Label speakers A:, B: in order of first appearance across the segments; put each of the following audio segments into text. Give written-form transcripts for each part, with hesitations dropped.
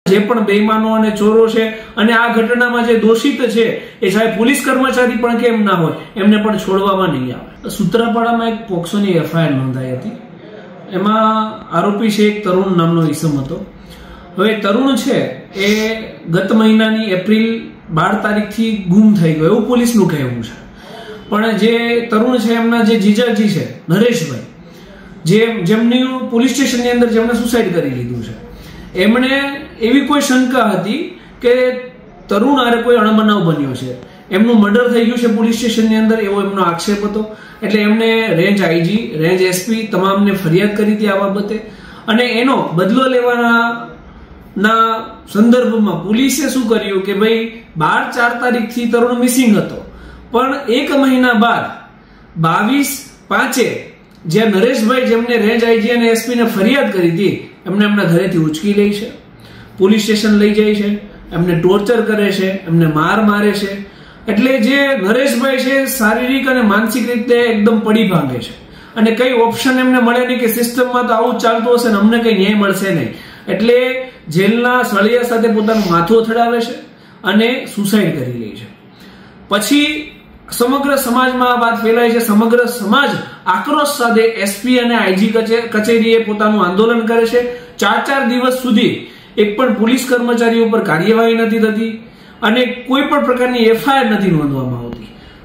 A: જે પણ બેઈમાનો અને ચોરો છે અને આ ઘટનામાં જે દોષિત છે એ સાહેબ પોલીસ કર્મચારી પણ કેમ ના હોય, એમને પણ છોડવામાં નહીં આવે. સૂત્રાપાડામાં એક પોક્સોની એફઆઈઆર નોંધાઈ હતી. એમાં આરોપી છે એક તરુણ નામનો ઈસમ હતો. હવે તરુણ છે એ ગત મહિનાની એપ્રિલ 12 તારીખથી ગુમ થઈ ગયો એવું પોલીસનું કહેવું છે. પણ જે તરુણ છે એમના જે જીજાજી છે નરેશભાઈ, જેમની પોલીસ સ્ટેશનની અંદર જેમણે સુસાઇડ કરી લીધું છે, એમણે એવી કોઈ શંકા હતી કે તરુણ આરે કોઈ અણબનાવ બન્યો છે, એમનું મર્ડર થઈ ગયું છે પોલીસ સ્ટેશનની અંદર, એવો એમનો આક્ષેપ હતો. એટલે એમણે રેન્જ આઈજી, રેન્જ એસપી તમામને ફરિયાદ કરી હતી આ બાબતે. અને એનો બદલો લેવાના સંદર્ભમાં પોલીસે શું કર્યું કે ભાઈ 12/4 તારીખથી તરુણ મિસિંગ હતો, પણ 1 મહિના બાદ 22/5 જે નરેશભાઈ જેમને રેન્જ આઈજી અને એસપી ને ફરિયાદ કરી હતી, એમને એમના ઘરેથી ઉચકી લે છે, પોલીસ સ્ટેશન લઈ જાય છે, એમને ટોર્ચર કરે છે, એમને મારે છે. એટલે જે નરેશભાઈ છે શારીરિક અને માનસિક રીતે એકદમ પડી ભાંગે છે અને કઈ ઓપ્શન એમને મળે નહીં કે સિસ્ટમમાં તો આવું ચાલતું હશે ને અમને કઈ ન્યાય મળશે નહીં. એટલે જેલના સળિયા સાથે પોતાનું માથું અથડાવે છે અને સુસાઇડ કરી લે છે. પછી સમગ્ર સમાજમાં આ વાત ફેલાય છે. સમગ્ર સમાજ આક્રોશ સાથે એસપી અને આઈજી કચેરીએ પોતાનું આંદોલન કરે છે. 4 દિવસ સુધી એક પણ પોલીસ કર્મચારીઓ પર કાર્યવાહી નથી થતી અને કોઈ પણ પ્રકારની એફઆઈઆર નથી નોંધવામાં આવતી.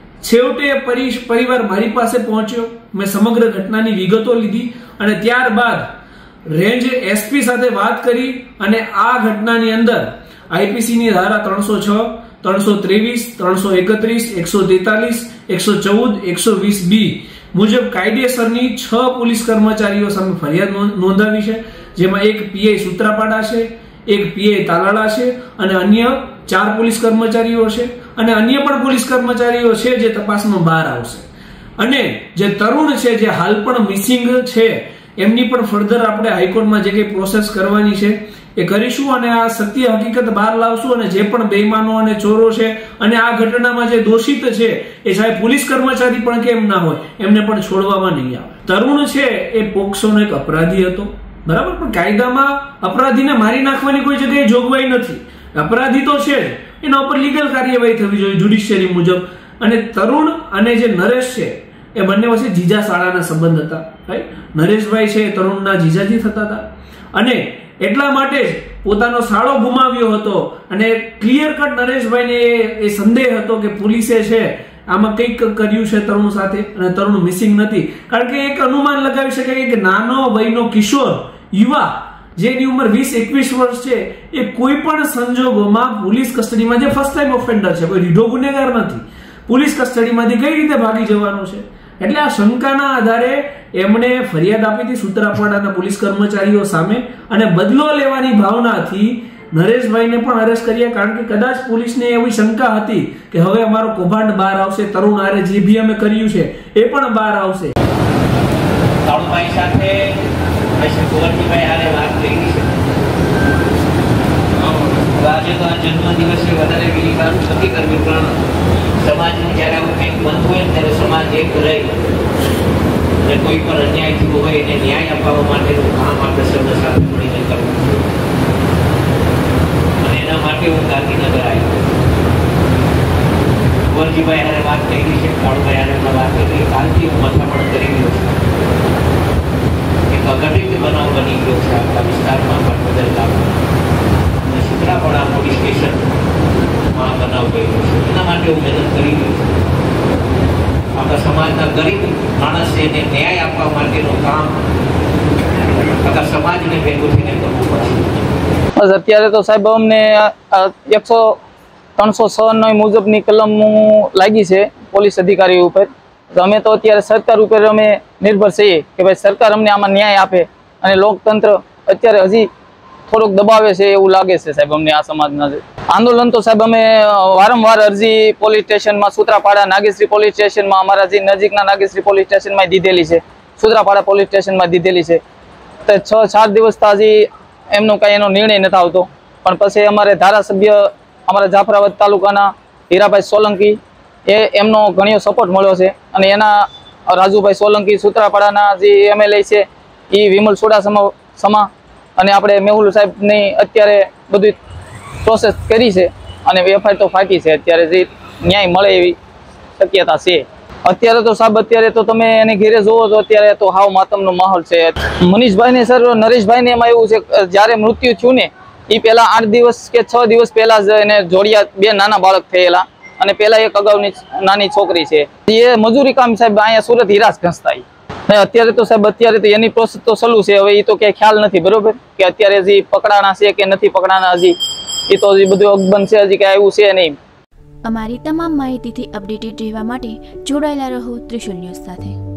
A: છેવટે પરિવાર મારી પાસે પહોંચ્યો, મેં સમગ્ર ઘટનાની વિગતો લીધી અને ત્યારબાદ રેન્જ એસપી સાથે વાત કરી અને આ ઘટનાની અંદર આઈપીસીની ધારા 306, 323, 331, 143, 114, 120B મુજબ કાયદેસરની 6 પોલીસ કર્મચારીઓ સામે ફરિયાદ નોંધાવી છે. જેમાં એક પીઆઈ સૂત્રાપાડા છે, એક પીઆઈ તાલાળા છે અને અન્ય 4 પોલીસ કર્મચારીઓ છે અને અન્ય પણ પોલીસ કર્મચારીઓ છે જે તપાસમાં બહાર આવશે. અને જે તરુણ છે જે હાલ પણ મિસિંગ છે એમની પણ ફર્ધર આપણે હાઈકોર્ટમાં જે કઈ પ્રોસેસ કરવાની છે એ કરીશું અને આ સત્ય હકીકત બહાર લાવશું. અને જે પણ બેઈમાનો અને ચોરો છે અને આ ઘટનામાં જે દોષિત છે એ સાહેબ પોલીસ કર્મચારી પણ કેમ ના હોય, એમને પણ છોડવામાં નહીં આવે. તરુણ છે એ પોક્સોનો એક અપરાધી હતો, બરાબર, પણ કાયદામાં અપરાધીને મારી નાખવાની કોઈ જગ્યાએ જોગવાઈ નથી. અપરાધી તો છે જ, એના ઉપર લીગલ કાર્યવાહી થવી જોઈએ જ્યુડિશિયરી મુજબ. અને તરુણ અને જે નરેશ છે એ બંને વચ્ચે જીજા શાળાના સંબંધ હતા. રાઈટ, નરેશભાઈ છે તરુણના જીજાજી થતા હતા અને એટલા માટે જ પોતાનો શાળો ગુમાવ્યો હતો. અને ક્લિયર કટ નરેશભાઈને એ સંદેહ હતો કે પોલીસે છે આમાં કંઈક કર્યું છે તરુણ સાથે અને તરુણ મિસિંગ નથી. કારણ કે એક અનુમાન લગાવી શકાય કે નાનો વયનો કિશોર યુવા જેની ઉંમર 20-21 વર્ષ છે એ કોઈ પણ સંજોગોમાં પોલીસ કસ્ટડીમાં, જે ફર્સ્ટ ટાઈમ ઓફેન્ડર છે, કોઈ રીઢો ગુનેગાર નથી, પોલીસ કસ્ટડીમાંથી કઈ રીતે ભાગી જવાનું છે. એટલે આ શંકાના આધારે એમણે ફરિયાદ આપી હતી સૂત્રાપાડાના પોલીસ કર્મચારીઓ સામે અને બદલો લેવાની ભાવનાથી નરેશભાઈને પણ અરેસ્ટ કર્યા. કારણ કે કદાચ પોલીસને એવી શંકા હતી કે હવે અમારો કૌભાંડ બહાર આવશે, તરુણ આરે જે બી અમે કર્યું છે એ પણ બહાર આવશે.
B: તરુણભાઈ સાથે કુંવરજીભાઈ હારે વાત થઈ છે. આજે તો આ જન્મદિવસે વધારે બીજી વાત નથી કરવી, પણ સમાજને જ્યારે આવું કંઈક બનતું હોય ત્યારે સમાજ એક રહી અને કોઈ પણ અન્યાય થયો હોય એને ન્યાય અપાવવા માટેનું કામ આપણે સૌને સાથે મળીને કરવું છે. અને એના માટે હું ગાંધીનગર આવ્યો. કુંવરજીભાઈ હારે વાત થઈ ગઈ છે, કાળુભાઈ હારે પણ વાત થઈ ગઈ. કાલથી હું મથામણ કરી રહ્યો છું. અઘટિત બનાવ બની ગયો છે આપણા વિસ્તારમાં, પાટનગર ગામમાં, સૂત્રાપાડા પોલીસ સ્ટેશનમાં બનાવ ગયેલો છે. એના માટે હું મહેનત કરી રહ્યો છું. આપણા સમાજના ગરીબ માણસને ન્યાય આપવા માટેનું કામ આખા સમાજને ભેગું થઈને કરવું પડશે.
C: બસ અત્યારે તો સાહેબ અમને 306 મુજબની કલમ લાગી છે પોલીસ અધિકારી ઉપર. અમે તો અત્યારે સરકાર ઉપર અમે નિર્ભર છીએ કે ભાઈ સરકાર અમને આમાં ન્યાય આપે. અને લોકતંત્ર અત્યારે હજી થોડુંક દબાવે છે એવું લાગે છે સાહેબ અમને. આ સમાજના આંદોલન તો સાહેબ અમે વારંવાર અરજી પોલીસ સ્ટેશનમાં, સૂત્રાપાડા નાગેશ્રી પોલીસ સ્ટેશનમાં, અમારા જે નજીકના નાગેશ્રી પોલીસ સ્ટેશનમાં દીધેલી છે, સૂત્રાપાડા પોલીસ સ્ટેશનમાં દીધેલી છે. તો 6-4 દિવસ હજી એમનો કાંઈ એનો નિર્ણય નથી આવતો. પણ પછી અમારે ધારાસભ્ય અમારા જાફરાબાદ તાલુકાના હીરાભાઈ સોલંકી એમનો ઘણો સપોર્ટ મળ્યો છે. અને એના રાજુભાઈ સોલંકી સૂત્રાપાડાના જે એમએલએ છે એ વિમલ ચુડાસમા અને આપણે મેહુલ સાહેબની અત્યારે બધી પ્રોસેસ કરી છે અને એફઆઈઆર તો ફાટી છે. અત્યારે જે ન્યાય મળે એવી શક્યતા છે. અત્યારે તો સાહેબ અત્યારે તો તમે એને ઘેરે જોવો છો, અત્યારે તો હાવ માતમનો માહોલ છે. મનીષભાઈ ને સર નરેશભાઈ ને એમાં એવું છે જ્યારે મૃત્યુ થયું ને એ પહેલા 8 દિવસ કે 6 દિવસ પહેલા જ એને જોડિયા 2 નાના બાળક થયેલા અને પહેલા એક અગાઉની નાની છોકરી છે. એ મજૂરી કામ સાહેબ અહીંયા સુરત હીરાજ ઘસતા. અત્યારે તો સાહેબ અત્યારે તો એની પ્રોસેસ તો ચાલુ છે. હવે એ તો ક્યાંય ખ્યાલ નથી બરોબર કે અત્યારે હજી પકડાણા છે કે નથી પકડાણા, હજી એ તો હજી બધું અકબંધ છે, હજી કાંઈ આવ્યું છે નહીં.
D: અમારી તમામ માહિતીથી અપડેટેડ રહેવા માટે જોડાયેલા રહો ત્રિશુલ ન્યૂઝ સાથે.